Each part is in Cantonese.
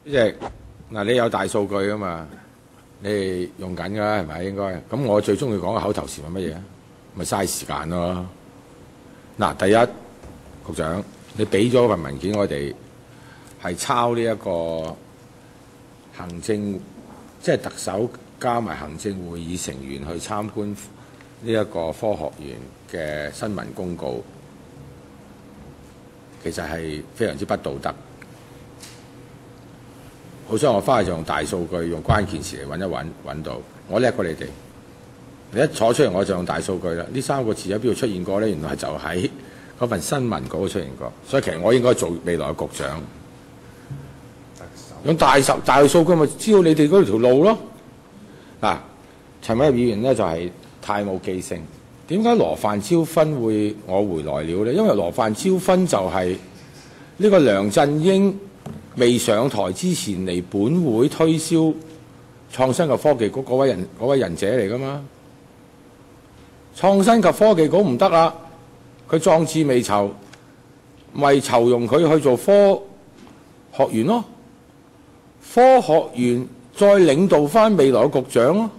主席，嗱，你有大數據㗎嘛？你係用緊㗎啦，係咪應該？咁我最中意講嘅口頭禪係乜嘢？咪嘥時間咯。嗱，第一，局長，你俾咗份文件我哋係抄呢一個行政，即係特首加埋行政會議成員去參觀呢一個科學園嘅新聞公告，其實係非常之不道德。好想我翻去就用大數據，用關鍵詞嚟揾到。我叻過你哋，你一坐出嚟我就用大數據啦。呢3個字喺邊度出現過呢？原來就喺嗰份新聞稿出現過。所以其實我應該做未來嘅局長，用大數據咪知道你哋嗰條路咯。嗱，陳偉業議員呢就係太冇記性。點解羅范椒芬會我回來了呢？因為羅范椒芬就係呢個梁振英未上台之前嚟本會推銷創新及科技局嗰位仁者嚟㗎嘛。創新及科技局唔得啦，佢壯志未酬，咪酬庸佢去做科學園咯。科學園再領導翻未來嘅局長咯。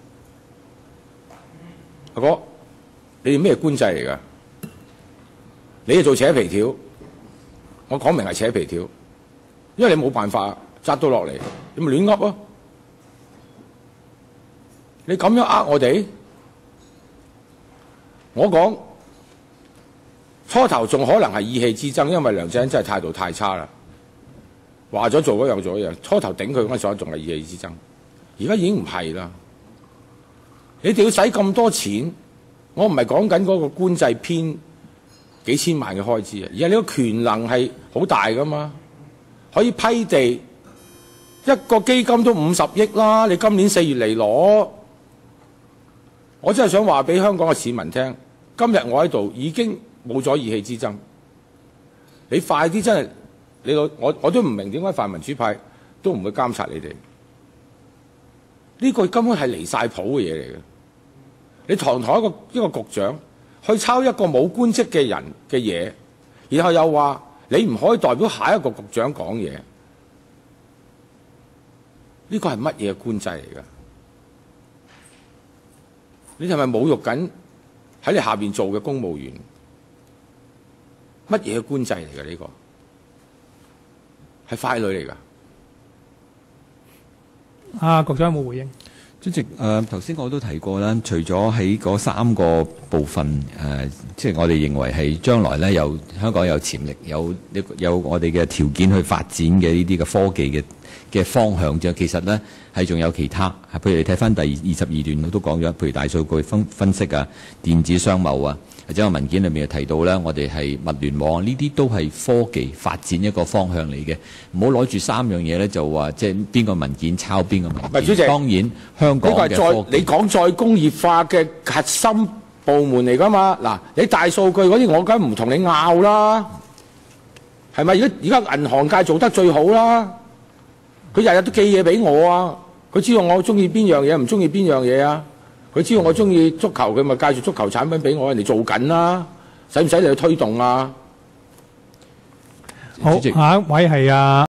阿哥，你哋咩官制嚟㗎？你係做扯皮條，我講明係扯皮條。因為你冇辦法扎到落嚟，你咪亂噏咯。你咁樣呃我哋，我講初頭仲可能係意氣之爭，因為梁振英真係態度太差啦，話咗做嗰樣做嗰樣，初頭頂佢嗰陣時仲係意氣之爭，而家已經唔係啦。你哋要使咁多錢，我唔係講緊嗰個官制編幾千萬嘅開支啊，而係你個權能係好大噶嘛。可以批地，一個基金都50億啦！你今年4月嚟攞，我真係想話俾香港嘅市民聽，今日我喺度已經冇咗意氣之爭。你快啲真係，我都唔明點解泛民主派都唔會監察你哋。呢個根本係離晒譜嘅嘢嚟嘅。你堂堂一個局長去抄一個冇官職嘅人嘅嘢，然後又話你唔可以代表下一個局長講嘢，呢個係乜嘢官制嚟㗎？你係咪侮辱緊喺你下邊做嘅公務員？乜嘢官制嚟㗎？呢個係傀儡嚟㗎。 局長有冇回應？ 主席，頭先我都提過啦，除咗喺嗰3個部分，即係我哋認為係將來咧香港有潛力，有我哋嘅條件去發展嘅呢啲嘅科技嘅方向啫。其實咧係仲有其他，譬如你睇翻第22段我都講咗，譬如大數據分析啊、電子商貿啊，或者個文件裏面又提到咧，我哋係物聯網，呢啲都係科技發展一個方向嚟嘅。唔好攞住3樣嘢咧，就話即係邊個文件抄邊個文件。 主席， 當然香港嘅科技， 你講再工業化嘅核心部門嚟㗎嘛？嗱，你大數據嗰啲我梗唔同你拗啦，係咪？而家銀行界做得最好啦，佢日日都寄嘢俾我啊，佢知道我中意邊樣嘢，唔中意邊樣嘢啊。佢知道我中意足球，佢咪介紹足球產品俾我，人哋做緊啦，使唔使你去推動啊？ 好，下一位係